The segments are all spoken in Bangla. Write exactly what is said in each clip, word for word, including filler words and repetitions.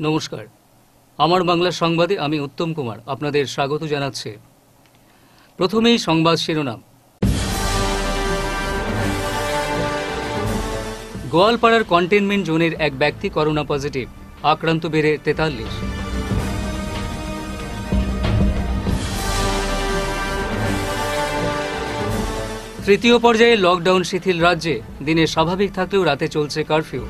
নমস্কার, আমার বাংলা সংবাদে আমি উত্তম কুমার আপনাদের স্বাগত জানাচ্ছি। প্রথমেই সংবাদ শিরোনাম। গোয়ালপাড়ার কন্টেনমেন্ট জোনের এক ব্যক্তি করোনা পজিটিভ, আক্রান্ত বেড়ে তেতাল্লিশ। তৃতীয় পর্যায়ে লকডাউন শিথিল রাজ্যে, দিনে স্বাভাবিক থাকলেও রাতে চলছে কারফিউ।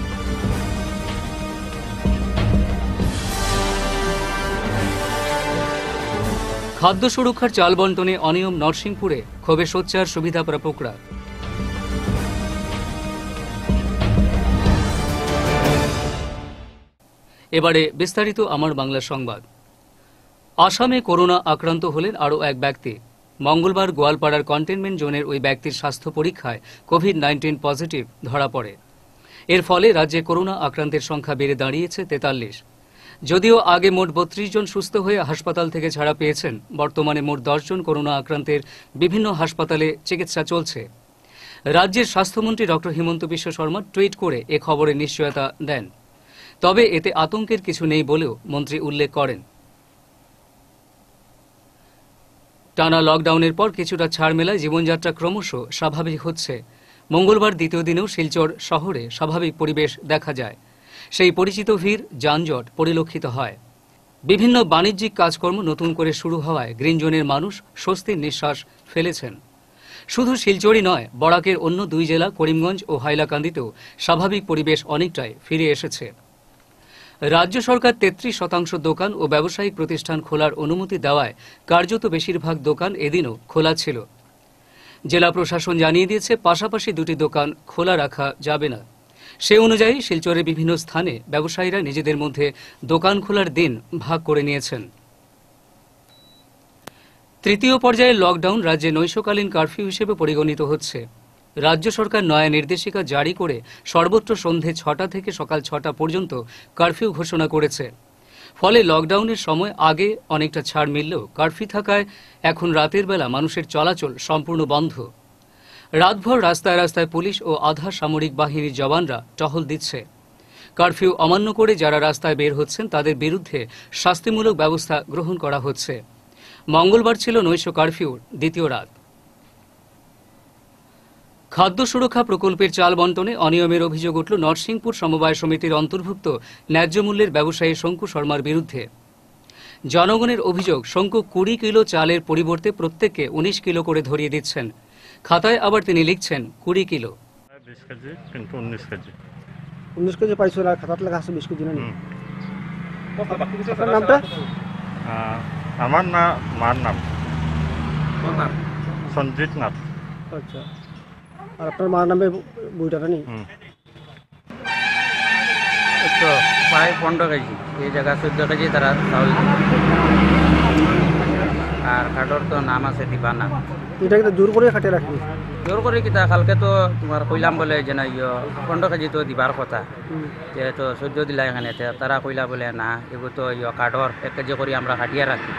খাদ্য সুরক্ষার চাল বন্টনে অনিয়ম নরসিংপুরে, ক্ষোভে সোচ্চার সুবিধা প্রাপকরা। এবারে বিস্তারিত আমার বাংলা সংবাদ। আসামে করোনা আক্রান্ত হলেন আরও এক ব্যক্তি। মঙ্গলবার গোয়ালপাড়ার কন্টেনমেন্ট জোনের ওই ব্যক্তির স্বাস্থ্য পরীক্ষায় কোভিড নাইন্টিন পজিটিভ ধরা পড়ে। এর ফলে রাজ্যে করোনা আক্রান্তের সংখ্যা বেড়ে দাঁড়িয়েছে তেতাল্লিশ। যদিও আগে মোট বত্রিশ জন সুস্থ হয়ে হাসপাতাল থেকে ছাড়া পেয়েছেন, বর্তমানে মোট দশ জন করোনা আক্রান্তের বিভিন্ন হাসপাতালে চিকিৎসা চলছে। রাজ্যের স্বাস্থ্যমন্ত্রী ডক্টর হিমন্ত বিশ্ব শর্মা টুইট করে এ খবরের নিশ্চয়তা দেন। তবে এতে আতঙ্কের কিছু নেই বলেও মন্ত্রী উল্লেখ করেন। টানা লকডাউনের পর কিছুটা ছাড় মেলায় জীবনযাত্রা ক্রমশ স্বাভাবিক হচ্ছে। মঙ্গলবার দ্বিতীয় দিনেও শিলচর শহরে স্বাভাবিক পরিবেশ দেখা যায়। সেই পরিচিত ভিড়, যানজট পরিলক্ষিত হয়। বিভিন্ন বাণিজ্যিক কাজকর্ম নতুন করে শুরু হওয়ায় গ্রিন জোনের মানুষ স্বস্তির নিঃশ্বাস ফেলেছেন। শুধু শিলচরই নয়, বরাকের অন্য দুই জেলা করিমগঞ্জ ও হাইলাকান্দিতেও স্বাভাবিক পরিবেশ অনেকটাই ফিরে এসেছে। রাজ্য সরকার তেত্রিশ শতাংশ দোকান ও ব্যবসায়িক প্রতিষ্ঠান খোলার অনুমতি দেওয়ায় কার্যত বেশিরভাগ দোকান এদিনও খোলা ছিল। জেলা প্রশাসন জানিয়ে দিয়েছে পাশাপাশি দুটি দোকান খোলা রাখা যাবে না। সে অনুযায়ী শিলচরের বিভিন্ন স্থানে ব্যবসায়ীরা নিজেদের মধ্যে দোকান খোলার দিন ভাগ করে নিয়েছেন। তৃতীয় পর্যায়ে লকডাউন রাজ্যে নৈশকালীন কারফিউ হিসেবে পরিগণিত হচ্ছে। রাজ্য সরকার নয়া নির্দেশিকা জারি করে সর্বত্র সন্ধে ছটা থেকে সকাল ছটা পর্যন্ত কারফিউ ঘোষণা করেছে। ফলে লকডাউনের সময় আগে অনেকটা ছাড় মিললেও কারফিউ থাকায় এখন রাতের বেলা মানুষের চলাচল সম্পূর্ণ বন্ধ। রাতভর রাস্তায় রাস্তায় পুলিশ ও আধা সামরিক বাহিনীর জওয়ানরা টহল দিচ্ছে। কারফিউ অমান্য করে যারা রাস্তায় বের হচ্ছেন তাদের বিরুদ্ধে শাস্তিমূলক ব্যবস্থা গ্রহণ করা হচ্ছে। মঙ্গলবার ছিল নৈশ কারফিউর দ্বিতীয় রাত। খাদ্য সুরক্ষা প্রকল্পের চাল বন্টনে অনিয়মের অভিযোগ উঠল নরসিংপুর সমবায় সমিতির অন্তর্ভুক্ত ন্যায্য মূল্যের ব্যবসায়ী শঙ্কু শর্মার বিরুদ্ধে। জনগণের অভিযোগ, শঙ্কু কুড়ি কিলো চালের পরিবর্তে প্রত্যেককে উনিশ কিলো করে ধরিয়ে দিচ্ছেন। খাতায় আবার তিনি লিখছেন কুড়ি কিলো। বিশ কেজি কিন্তু উনিশ কেজি উনিশ কেজি পাইছো আর খাতাত লেখা আছে বিশ কেজি না। আপনার নামটা? আমার না মার নাম সঞ্জিত নাথ। আচ্ছা, আর আপনার মার নামে বইটাটা নেই? তো প্রায় পনেরো কেজি, এই জায়গা চোদ্দ কেজি তারা চাউল। আর খাটর তো নাম আছে দিবানা। এটা কিন্তু জোর করে খাটিয়ে রাখবি? জোর করে কিতা কালকে তো তোমার কইলাম বলে যে না ইয়ে পনেরো কেজি তো দিবার কথা, যেহেতু চোদ্দ দিলা এখানে তারা কইলা বলে না এগুলো তো ইয়ে কাঠর এক কেজি করে আমরা খাটিয়ে রাখি।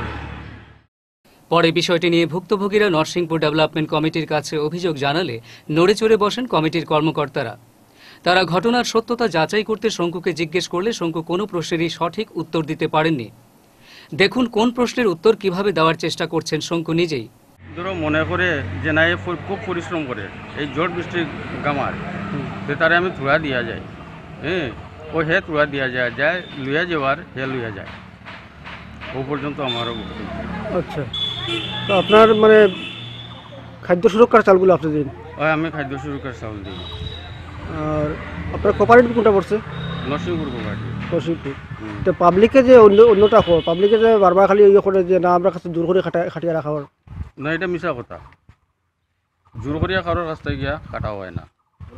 পরে বিষয়টি নিয়ে ভুক্তভোগীরা নরসিংপুর ডেভেলপমেন্ট কমিটির কাছে অভিযোগ জানালে নড়ে চড়ে বসেন কমিটির কর্মকর্তারা। তারা ঘটনার সত্যতা যাচাই করতে শঙ্কুকে জিজ্ঞেস করলে শঙ্কু কোনো প্রশ্নেরই সঠিক উত্তর দিতে পারেননি। দেখুন কোন প্রশ্নের উত্তর কিভাবে দেওয়ার চেষ্টা করছেন শঙ্কু নিজেই। ধরো মনে করে যে না খুব পরিশ্রম করে এই জোট বৃষ্টির গামার তো তারে আমি তুলা দিয়া যায়, হ্যাঁ ও হে তুলা দিয়া যায় যায় লুয়া যাওয়ার হে লুয়া যায় ও পর্যন্ত আমারও। আচ্ছা, তো আপনার মানে খাদ্য সুরক্ষার চালগুলো আপনি দিন? ওই আমি খাদ্য সুরক্ষার চাউল দিই। আর আপনার কোপারেটিভ কোনটা পড়ছে? নরসিংপুর কোপারেটিভ। নরসিংপুর। তো পাবলিকে যে অন্য অন্যটা হয়, পাবলিকে যে বারবার খালি ইয়ে করে যে না আমরা কাছে জোর করে খাটা খাটিয়ে রাখা হয় না, এটা মিশা কথা। জোর করিয়া কারোর রাস্তায় গিয়া কাটা হয় না।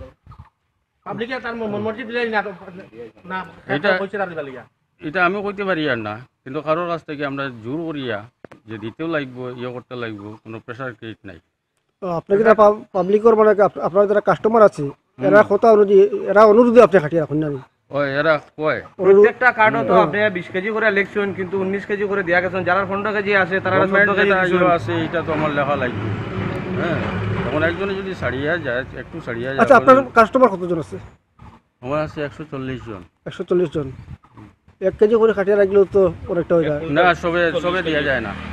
এটা আমি কইতে পারি আর না, কিন্তু কারোর কাছ থেকে আমরা জোর করিয়া যে দিতেও লাগবো ইয়ে করতে লাগবো কোনো প্রেশার ক্রিয়েট নাই। আপনার কি পাবলিকের মানে আপনার যারা কাস্টমার আছে এরা কথা অনুযায়ী এরা অনুরোধে আপনি খাটিয়ে রাখুন না? ওই এরা কয় প্রত্যেকটা কার্ডও তো আপনি বিশ কেজি করে লিখছেন কিন্তু উনিশ কেজি করে দেয়া গেছেন, যারা পনেরো কেজি আছে তারা চোদ্দ কেজি আছে, এটা তো আমার লেখা লাগবে। হ্যাঁ, তখন একজনে যদি ছাড়িয়া যায় একটু ছাড়িয়া যায়। আচ্ছা, আপনার কাস্টমার কতজন আছে? আমার আছে একশো চল্লিশ জন। একশো চল্লিশ জন। এক কেজি করে খাটিয়ে রাখলেও তো অনেকটা হয়ে যায়। না সবে সবে দেওয়া যায় না,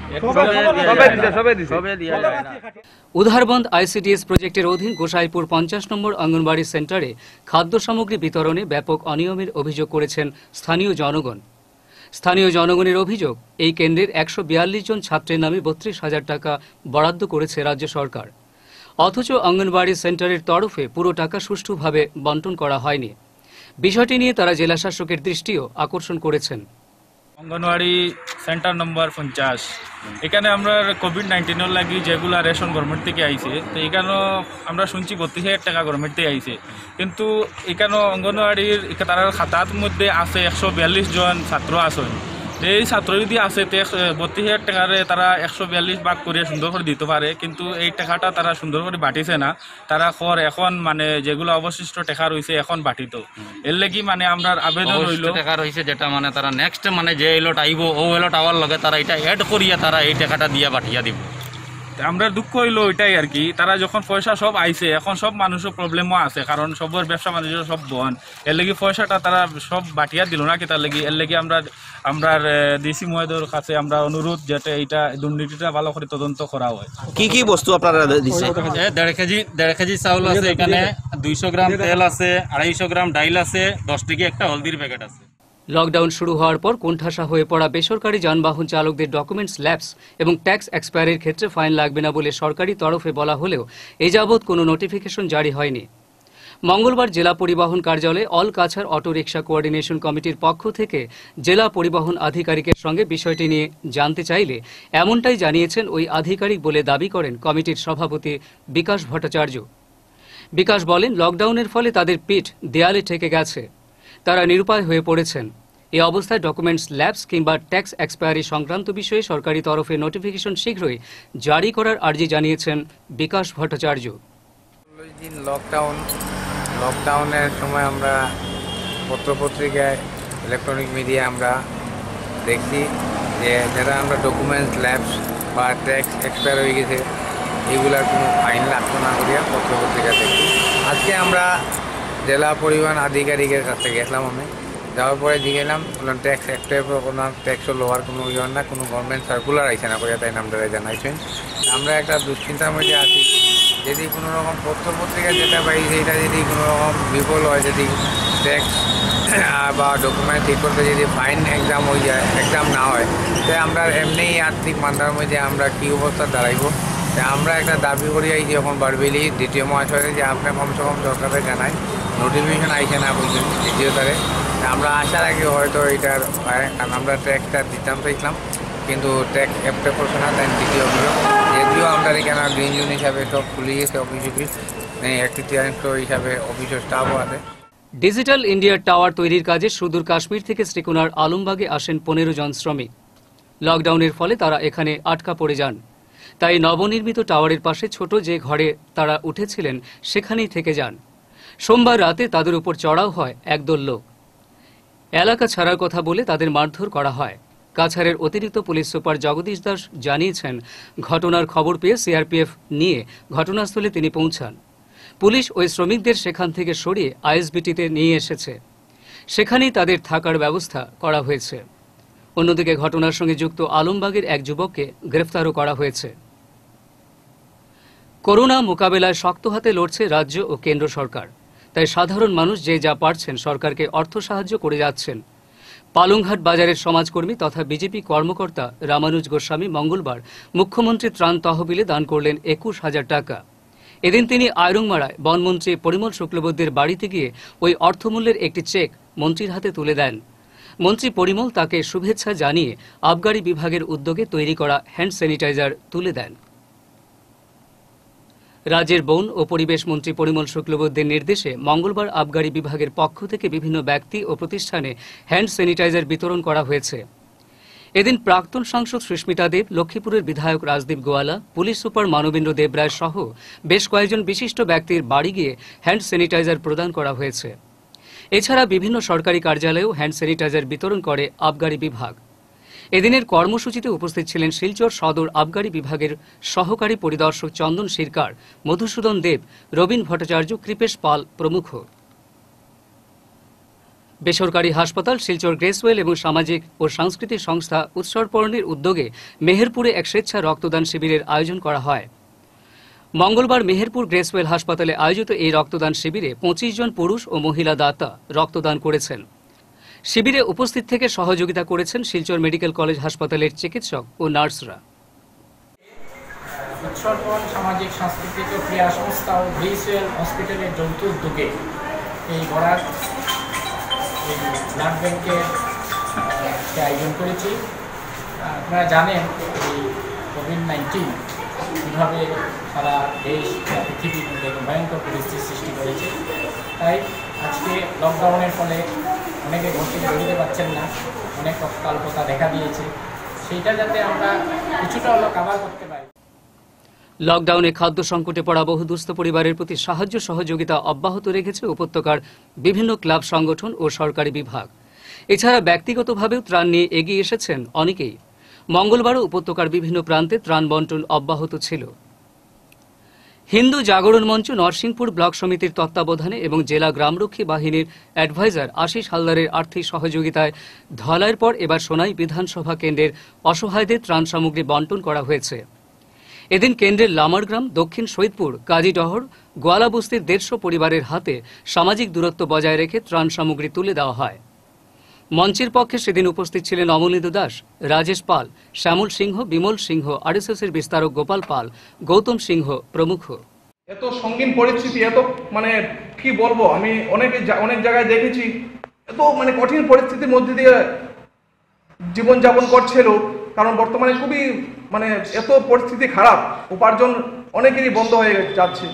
সবে দেওয়া যায় না। উধারবন্দ আইসিডিএস প্রজেক্টের অধীন গোসাইপুর পঞ্চাশ নম্বর অঙ্গনবাড়ি সেন্টারে খাদ্য সামগ্রী বিতরণে ব্যাপক অনিয়মের অভিযোগ করেছেন স্থানীয় জনগণ। স্থানীয় জনগণের অভিযোগ, এই কেন্দ্রের একশো বিয়াল্লিশ জন ছাত্রের নামে বত্রিশ হাজার টাকা বরাদ্দ করেছে রাজ্য সরকার, অথচ অঙ্গনবাড়ি সেন্টারের তরফে পুরো টাকা সুষ্ঠুভাবে বন্টন করা হয়নি। বিষয়টি নিয়ে তারা জেলা শাসকের দৃষ্টিও আকর্ষণ করেছেন। অঙ্গনওয়াড়ি সেন্টার নম্বর পঞ্চাশ, এখানে আমরা কোভিড নাইন্টিনের লাগি যেগুলা রেশন গভর্নমেন্ট থেকে আইছে, তো এখানেও আমরা শুনছি বত্রিশ হাজার টাকা গভর্নমেন্ট থেকে আইছে, কিন্তু এখানেও অঙ্গনওয়াড়ির তার খাতার মধ্যে আছে একশো বিয়াল্লিশ জন ছাত্র আছেন। এই ছাত্র যদি আছে বত্রিশ হাজার টাকারে তারা একশো বিয়াল্লিশ ভাগ করে সুন্দর করে দিতে পারে, কিন্তু এই টাকাটা তারা সুন্দর করে বাটিছে না। তারা খর এখন মানে যেগুলো অবশিষ্ট টাকা রয়েছে এখন বাটিত, এর লাগি মানে আমরা আবেদন হইল টাকা রয়েছে যেটা মানে তারা নেক্সট মানে যে এলোট আইব ও এলোট আওয়ার লগে তারা এটা এড করিয়া তারা এই টাকাটা দিয়া পাঠিয়া দিব। আমরা দুঃখ হইলো ওইটাই আর কি, তারা যখন পয়সা সব আইছে এখন সব মানুষের প্রবলেমও আছে, কারণ সবার ব্যবসা বাণিজ্য সব বন, এর লাগি পয়সাটা তারা সব বাটিয়া দিল না কি তার লাগি। এর লাগি আমরা আমরা ডিসি মহোদয়ের কাছে আমরা অনুরোধ যাতে এইটা দুর্নীতিটা ভালো করে তদন্ত করা হয়। কি কি বস্তু আপনারা দিচ্ছে? দেড় কেজি দেড় কেজি চাউল আছে, এখানে দুইশো গ্রাম তেল আছে, আড়াইশো গ্রাম ডাইল আছে, দশ টাকা একটা হলদির প্যাকেট আছে। লকডাউন শুরু হওয়ার পর কোণঠাসা হয়ে পড়া বেসরকারি যানবাহন চালকদের ডকুমেন্টস ল্যাপস এবং ট্যাক্স এক্সপায়ারির ক্ষেত্রে ফাইন লাগবে না বলে সরকারি তরফে বলা হলেও এ যাবৎ কোনো নোটিফিকেশন জারি হয়নি। মঙ্গলবার জেলা পরিবহন কার্যালয়ে all Cachar auto rickshaw coordination কমিটির পক্ষ থেকে জেলা পরিবহন আধিকারিকের সঙ্গে বিষয়টি নিয়ে জানতে চাইলে এমনটাই জানিয়েছেন ওই আধিকারিক বলে দাবি করেন কমিটির সভাপতি বিকাশ ভট্টাচার্য। বিকাশ বলেন, লকডাউনের ফলে তাদের পিঠ দেয়ালে ঠেকে গেছে, তারা নিরুপায় হয়ে পড়েছেন। এই অবস্থায় ডকুমেন্টস ল্যাপস কিংবা ট্যাক্স এক্সপায়ারি সংক্রান্ত বিষয়ে সরকারি তরফে নোটিফিকেশন শীঘ্রই জারি করার আর্জি জানিয়েছেন বিকাশ ভট্টাচার্য। দিন লকডাউন লকডাউনের সময় আমরা পত্রপত্রিকায় ইলেকট্রনিক মিডিয়া আমরা দেখছি যে যারা আমরা ডকুমেন্টস ল্যাপস বা ট্যাক্স এক্সপায়ার হয়ে গেছে এগুলার কোনো ফাইন লাগতো না করিয়া পত্রপত্রিকা দেখি। আজকে আমরা জেলা পরিবহন আধিকারিকের কাছে গেছিলাম, আমি যাওয়ার পরে দিয়ে গেলাম বললাম ট্যাক্স এক্সপায়ার কোনো ট্যাক্সও লোয়ার কোনো ইয়ে না, কোনো গভর্নমেন্ট সার্কুলার আইসে না করিয়া তাই নামটা জানাইছেন। আমরা একটা দুশ্চিন্তার মধ্যে আছি, যদি কোনো রকম পত্রপত্রিকা যেটা পাই সেইটা যদি কোনো রকম বিফল হয়, যদি ট্যাক্স বা ডকুমেন্ট ঠিক করতে যদি ফাইন এক্সাম হয়ে যায়, এক্সাম না হয়, তাই আমরা এমনি আর্থিক মান্দার মধ্যে আমরা কী অবস্থা দাঁড়াইব। তাই আমরা একটা দাবি করি এই যখন বারবেলি দ্বিতীয় মহাশয়ে যে আপনার কমসে কম সরকারে জানায় নোটিফিকেশন আইসে না বলছেন দ্বিতীয় তারে, আমরা আসার আগে হয়তো এইটার কারণ আমরা ট্যাক্সটা দিতাম চাইছিলাম, কিন্তু ট্যাক্স অ্যাপ্লাই করছে না। তাই দ্বিতীয় অভিযোগ যদিও আমরা এখানে গ্রিন জোন হিসাবে সব খুলে গেছে অফিস অফিস এক তৃতীয়াংশ হিসাবে অফিসের স্টাফও আছে। ডিজিটাল ইন্ডিয়ার টাওয়ার তৈরির কাজে সুদূর কাশ্মীর থেকে শ্রীকুনার আলমবাগে আসেন পনেরো জন শ্রমিক। লকডাউনের ফলে তারা এখানে আটকা পড়ে যান, তাই নবনির্মিত টাওয়ারের পাশে ছোট যে ঘরে তারা উঠেছিলেন সেখানেই থেকে যান। সোমবার রাতে তাদের উপর চড়াও হয় একদল লোক। এলাকা ছাড়ার কথা বলে তাদের মারধর করা হয়। কাছাড়ের অতিরিক্ত পুলিশ সুপার জগদীশ দাস জানিয়েছেন, ঘটনার খবর পেয়ে সিআরপিএফ নিয়ে ঘটনাস্থলে তিনি পৌঁছান। পুলিশ ওই শ্রমিকদের সেখান থেকে সরিয়ে আইএসবিটিতে নিয়ে এসেছে, সেখানেই তাদের থাকার ব্যবস্থা করা হয়েছে। অন্যদিকে ঘটনার সঙ্গে যুক্ত আলমবাগের এক যুবককে গ্রেফতারও করা হয়েছে। করোনা মোকাবেলায় শক্ত হাতে লড়ছে রাজ্য ও কেন্দ্র সরকার, তাই সাধারণ মানুষ যে যা পারছেন সরকারকে অর্থ সাহায্য করে যাচ্ছেন। পালংঘাট বাজারের সমাজকর্মী তথা বিজেপি কর্মকর্তা রামানুজ গোস্বামী মঙ্গলবার মুখ্যমন্ত্রী ত্রাণ তহবিলে দান করলেন একুশ হাজার টাকা। এদিন তিনি আয়রংমারায় বনমন্ত্রী পরিমল শুক্লবৈদ্যের বাড়িতে গিয়ে ওই অর্থমূল্যের একটি চেক মন্ত্রীর হাতে তুলে দেন। মন্ত্রী পরিমল তাকে শুভেচ্ছা জানিয়ে আবগারি বিভাগের উদ্যোগে তৈরি করা হ্যান্ড স্যানিটাইজার তুলে দেন। রাজ্যের বন ও পরিবেশ মন্ত্রী পরিমল শুক্লবৈদ্যের নির্দেশে মঙ্গলবার আবগারি বিভাগের পক্ষ থেকে বিভিন্ন ব্যক্তি ও প্রতিষ্ঠানে হ্যান্ড স্যানিটাইজার বিতরণ করা হয়েছে। এদিন প্রাক্তন সাংসদ সুস্মিতা দেব, লক্ষ্মীপুরের বিধায়ক রাজদীপ গোয়ালা, পুলিশ সুপার মানবেন্দ্র দেবরায় সহ বেশ কয়েকজন বিশিষ্ট ব্যক্তির বাড়ি গিয়ে হ্যান্ড স্যানিটাইজার প্রদান করা হয়েছে। এছাড়া বিভিন্ন সরকারি কার্যালয়েও হ্যান্ড স্যানিটাইজার বিতরণ করে আবগারি বিভাগ। এদিনের কর্মসূচিতে উপস্থিত ছিলেন শিলচর সদর আবগারি বিভাগের সহকারী পরিদর্শক চন্দন শিরকার, মধুসূদন দেব, রবীন ভট্টাচার্য, কৃপেশ পাল প্রমুখ। বেসরকারি হাসপাতাল শিলচর গ্রেসওয়েল এবং সামাজিক ও সাংস্কৃতিক সংস্থা উৎসর্পণের উদ্যোগে মেহেরপুরে এক স্বেচ্ছা রক্তদান শিবিরের আয়োজন করা হয়। মঙ্গলবার মেহেরপুর গ্রেসওয়েল হাসপাতালে আয়োজিত এই রক্তদান শিবিরে পঁচিশ জন পুরুষ ও মহিলা দাতা রক্তদান করেছেন। শিবিরে উপস্থিত থেকে সহযোগিতা করেছেন শিলচর মেডিকেল কলেজ হাসপাতালের চিকিৎসক ও নার্সরা। উৎসর্পণ সামাজিক সাংস্কৃতিক ও ক্রীড়া সংস্থা ও গ্রেসওয়েল হসপিটালের যৌথ উদ্যোগে এই বরাক এই ব্লাড ব্যাংকের আয়োজন করেছি। আপনারা জানেন এই কোভিড নাইন্টিন কীভাবে সারা দেশ পৃথিবীর মধ্যে ভয়ঙ্কর পরিস্থিতির সৃষ্টি করেছে, তাই আজকে লকডাউনের ফলে অনেকে ঘর থেকে বেরোতে পারছেন না, অনেক তৎকালতা দেখা দিয়েছে, সেইটা যাতে আমরা কিছুটা হলেও কাভার করতে পারি। লকডাউনে খাদ্য সংকটে পড়া বহু দুস্থ পরিবারের প্রতি সাহায্য সহযোগিতা অব্যাহত রেখেছে উপত্যকার বিভিন্ন ক্লাব সংগঠন ও সরকারি বিভাগ। এছাড়া ব্যক্তিগতভাবেও ত্রাণ নিয়ে এগিয়ে এসেছেন অনেকেই। মঙ্গলবারও উপত্যকার বিভিন্ন প্রান্তে ত্রাণ বন্টন অব্যাহত ছিল। হিন্দু জাগরণ মঞ্চ নরসিংপুর ব্লক সমিতির তত্ত্বাবধানে এবং জেলা গ্রামরক্ষী বাহিনীর অ্যাডভাইজার আশিস হালদারের আর্থিক সহযোগিতায় ধলাইয়ের পর এবার সোনাই বিধানসভা কেন্দ্রের অসহায়দের ত্রাণ সামগ্রী বন্টন করা হয়েছে। এদিন কেন্দ্রের লামারগ্রাম, দক্ষিণ সৈয়দপুর, কাজীডহর, গোয়ালাবস্তির দেড়শো পরিবারের হাতে সামাজিক দূরত্ব বজায় রেখে ত্রাণ সামগ্রী তুলে দেওয়া হয়। মঞ্চের পক্ষে সেদিন উপস্থিত ছিলেন অমলিন্দু দাস, রাজেশ পাল, শ্যামল সিংহ, বিমল সিংহ, আরএসএসের বিস্তারক গোপাল পাল, গৌতম সিংহ প্রমুখ। এত সঙ্গীন পরিস্থিতি, এত মানে কি বলবো, আমি অনেক অনেক জায়গায় দেখেছি এত মানে কঠিন পরিস্থিতির মধ্যে দিয়ে জীবনযাপন করছিল, কারণ বর্তমানে খুবই মানে এত পরিস্থিতি খারাপ, উপার্জন অনেকেরই বন্ধ হয়ে যাচ্ছে।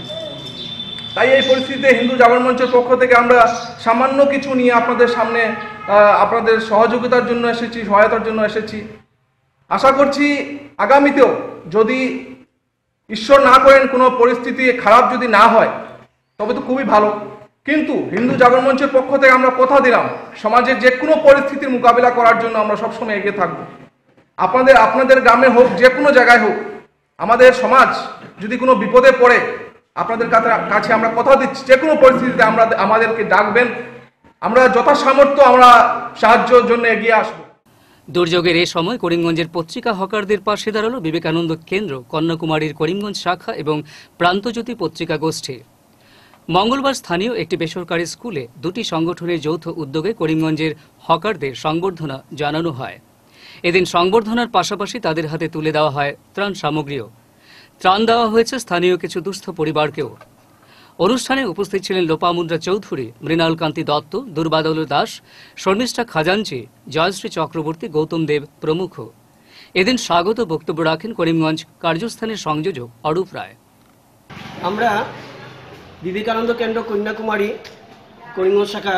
তাই এই পরিস্থিতিতে হিন্দু জাগরণ মঞ্চের পক্ষ থেকে আমরা সামান্য কিছু নিয়ে আপনাদের সামনে আপনাদের সহযোগিতার জন্য এসেছি, সহায়তার জন্য এসেছি। আশা করছি আগামীতেও যদি ঈশ্বর না করেন কোনো পরিস্থিতি খারাপ যদি না হয় তবে তো খুবই ভালো, কিন্তু হিন্দু জাগরণ মঞ্চের পক্ষ থেকে আমরা কথা দিলাম সমাজের যে কোনো পরিস্থিতির মোকাবিলা করার জন্য আমরা সবসময় এগিয়ে থাকব। আপনাদের আপনাদের গ্রামে হোক, যে কোনো জায়গায় হোক, আমাদের সমাজ যদি কোনো বিপদে পড়ে আপনাদের কাছে আমরা কথা দিচ্ছি যে কোনো পরিস্থিতিতে আমরা আমাদেরকে ডাকবেন, আমরা যথাসামর্থ্য আমরা সাহায্যের জন্য এগিয়ে আসব। দুর্যোগের এই সময় করিমগঞ্জের পত্রিকা হকারদের পাশে দাঁড়ালো বিবেকানন্দ কেন্দ্র, কন্যাকুমারীর করিমগঞ্জ শাখা এবং প্রান্তজ্যোতি পত্রিকা গোষ্ঠী। মঙ্গলবার স্থানীয় একটি বেসরকারি স্কুলে দুটি সংগঠনের যৌথ উদ্যোগে করিমগঞ্জের হকারদের সংবর্ধনা জানানো হয়। এদিন সংবর্ধনার পাশাপাশি তাদের হাতে তুলে দেওয়া হয় ত্রাণ সামগ্রীও। ত্রাণ দেওয়া হয়েছে স্থানীয় কিছু দুস্থ পরিবারকেও। অনুষ্ঠানে উপস্থিত ছিলেন লোপামুদ্রা চৌধুরী, মৃণাল কান্তি দত্ত, দুর্বাদল দাস, শর্মিষ্ঠা খাজাঞ্চি, জয়শ্রী চক্রবর্তী, গৌতম দেব প্রমুখ। এদিন স্বাগত বক্তব্য রাখেন করিমগঞ্জ কার্যস্থানের সংযোজক অরূপ রায়। আমরা বিবেকানন্দ কেন্দ্র কন্যাকুমারী করিমগঞ্জ শাখা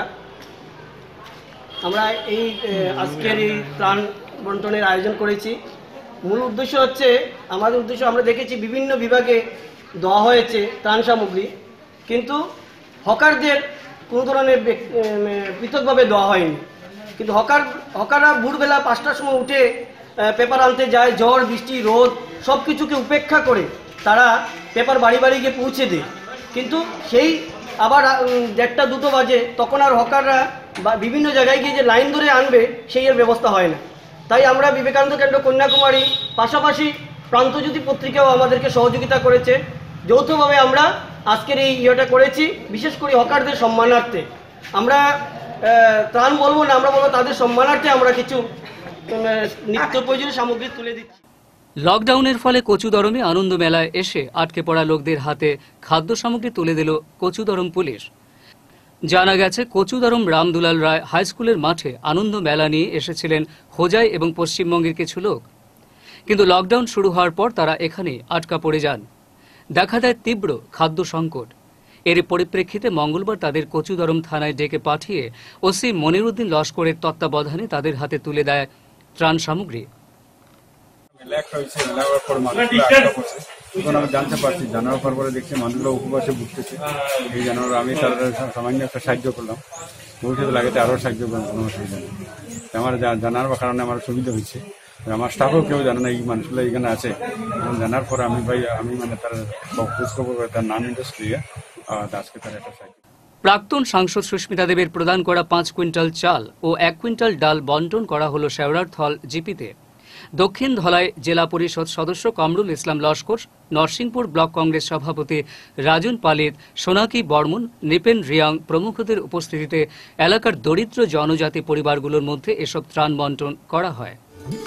আমরা এই আজকের এই ত্রাণ বন্টনের আয়োজন করেছি। মূল উদ্দেশ্য হচ্ছে, আমাদের উদ্দেশ্য আমরা দেখেছি বিভিন্ন বিভাগে দেওয়া হয়েছে ত্রাণ সামগ্রী, কিন্তু হকারদের কোনো ধরনের পৃথকভাবে দেওয়া হয়নি। কিন্তু হকার হকাররা ভোরবেলা পাঁচটার সময় উঠে পেপার আনতে যায়, ঝড় বৃষ্টি রোদ সব কিছুকে উপেক্ষা করে তারা পেপার বাড়ি বাড়ি গিয়ে পৌঁছে দেয়, কিন্তু সেই আবার দেড়টা দুটো বাজে তখন আর হকাররা বিভিন্ন জায়গায় গিয়ে যে লাইন ধরে আনবে সেই এর ব্যবস্থা হয় না। তাই আমরা বিবেকানন্দ কেন্দ্র কন্যাকুমারী পাশাপাশি প্রান্তজ্যোতি পত্রিকাও আমাদেরকে সহযোগিতা করেছে। যৌথভাবে আমরা আজকের এই ইয়েটা করেছি, বিশেষ করে হকারদের সম্মানার্থে। আমরা ত্রাণ বলবো না, আমরা বলবো তাদের সম্মানার্থে আমরা কিছু নিত্য প্রয়োজনীয় সামগ্রী তুলে দিচ্ছি। লকডাউনের ফলে কচুদরমে আনন্দ মেলায় এসে আটকে পড়া লোকদের হাতে খাদ্য সামগ্রী তুলে দিল কচুদরম পুলিশ। জানা গেছে, কচুদরম রামদুলাল রায় হাই স্কুলের মাঠে আনন্দ মেলা নিয়ে এসেছিলেন হোজাই এবং পশ্চিমবঙ্গের কিছু লোক, কিন্তু লকডাউন শুরু হওয়ার পর তারা এখানে আটকা পড়ে যান। দেখা দেয় তীব্র খাদ্য সংকট। এর পরিপ্রেক্ষিতে মঙ্গলবার তাদের কচুদরম থানায় ডেকে পাঠিয়ে ওসি মনিরুদ্দিন লস্করের তত্ত্বাবধানে তাদের হাতে তুলে দেয় ত্রাণ সামগ্রী। তখন আমি জানতে পারছি, জানার পর পরে দেখছি মানুষগুলো উপবাসে বুঝতেছে। এই জানার আমি তার সামান্য একটা সাহায্য করলাম, ভবিষ্যতে লাগাতে আরও সাহায্য করলাম, কোনো অসুবিধা নেই। আমার জানার কারণে আমার সুবিধা হয়েছে। আমার স্টাফও কেউ জানে না এই মানুষগুলো এখানে আছে, এবং জানার পরে আমি ভাই আমি মানে তার খোঁজ খবর তার নাম ইন্টারেস্ট দিয়ে আজকে তার একটা সাহায্য। প্রাক্তন সাংসদ সুস্মিতা দেবের প্রদান করা পাঁচ কুইন্টাল চাল ও এক কুইন্টাল ডাল বন্টন করা হল শেওড়ারথল জিপিতে। দক্ষিণ ধলাই জেলা পরিষদ সদস্য কামরুল ইসলাম লস্কর, নরসিংপুর ব্লক কংগ্রেস সভাপতি রাজন পালিত, সোনাকি বর্মন, নৃপেন রিয়াং প্রমুখদের উপস্থিতিতে এলাকার দরিদ্র জনজাতি পরিবারগুলোর মধ্যে এসব ত্রাণ বন্টন করা হয়।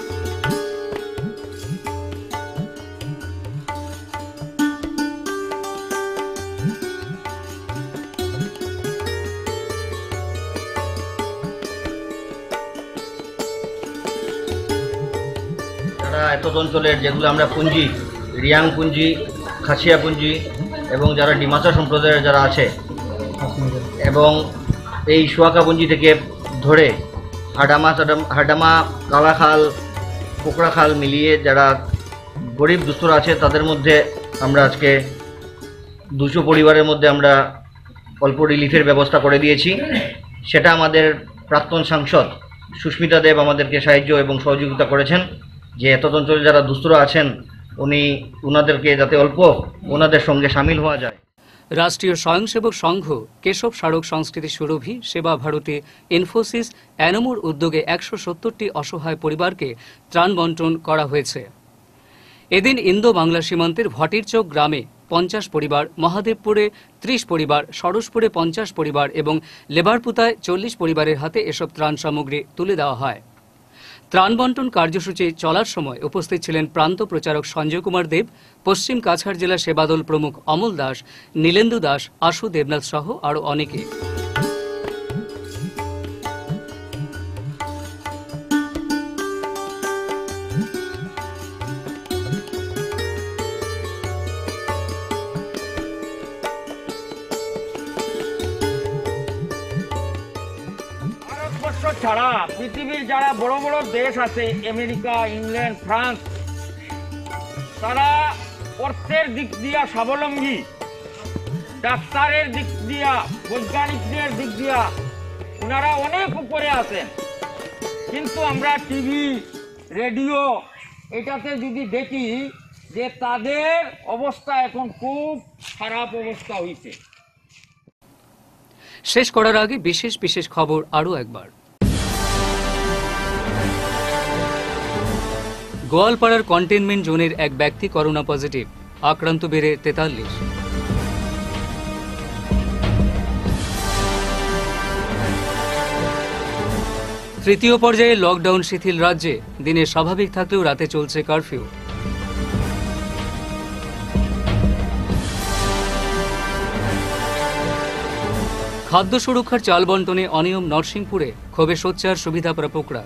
এত অঞ্চলের যেগুলো আমরা পুঞ্জি, রিয়াং পুঞ্জি, খাসিয়া পুঞ্জি এবং যারা ডিমাসা সম্প্রদায়ের যারা আছে এবং এই সোয়াকা পুঞ্জি থেকে ধরে হাডামা হাডামা কালাখাল, পোকড়াখাল মিলিয়ে যারা গরিব দুস্থরা আছে তাদের মধ্যে আমরা আজকে দুশো পরিবারের মধ্যে আমরা অল্প রিলিফের ব্যবস্থা করে দিয়েছি। সেটা আমাদের প্রাক্তন সাংসদ সুস্মিতা দেব আমাদেরকে সাহায্য এবং সহযোগিতা করেছেন, যে এত অঞ্চলে যারা দুস্থরা আছেন উনি ওনাদেরকে যাতে অল্প ওনাদের সঙ্গে সামিল হওয়া যায়। রাষ্ট্রীয় স্বয়ংসেবক সংঘ, কেশব স্মারক সংস্কৃতি সুরভি, সেবা ভারতী, ইনফোসিস, অ্যানোমোর উদ্যোগে একশো সত্তরটি অসহায় পরিবারকে ত্রাণ বন্টন করা হয়েছে। এদিন ইন্দো বাংলা সীমান্তের ভটিরচক গ্রামে পঞ্চাশ পরিবার, মহাদেবপুরে ত্রিশ পরিবার, সরসপুরে পঞ্চাশ পরিবার এবং লেবারপুতায় চল্লিশ পরিবারের হাতে এসব ত্রাণ সামগ্রী তুলে দেওয়া হয়। ত্রাণ বন্টন কার্যসূচি চলার সময় উপস্থিত ছিলেন প্রান্ত প্রচারক সঞ্জয় কুমার দেব, পশ্চিম কাছাড় জেলা সেবাদল প্রমুখ অমল দাস, নীলেন্দু দাস, আশু দেবনাথ সহ আরও অনেকে। ছাড়া পৃথিবীর যারা বড় বড় দেশ আছে, আমেরিকা, ইংল্যান্ড, ফ্রান্স, তারা অর্থের দিক দিয়া স্বাবলম্বী, ডাক্তারের দিক দিয়া, বৈজ্ঞানিকদের দিক দিয়া ওনারা অনেক উপরে আছেন। কিন্তু আমরা টিভি, রেডিও এটাতে যদি দেখি যে তাদের অবস্থা এখন খুব খারাপ অবস্থা হয়েছে। শেষ করার আগে বিশেষ বিশেষ খবর আরও একবার। গোয়ালপাড়ার কন্টেনমেন্ট জোনের এক ব্যক্তি করোনা পজিটিভ, আক্রান্ত বেড়ে তেতাল্লিশ। তৃতীয় পর্যায়ে লকডাউন শিথিল রাজ্যে, দিনে স্বাভাবিক থাকলেও রাতে চলছে কারফিউ। খাদ্য সুরক্ষার চাল বন্টনে অনিয়ম নরসিংপুরে, ক্ষোভে সোচ্চার সুবিধা প্রাপকরা।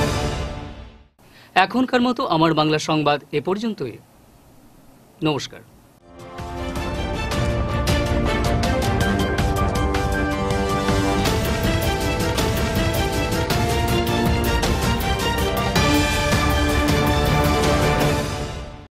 এখনকার মতো আমার বাংলা সংবাদ এ পর্যন্তই। নমস্কার।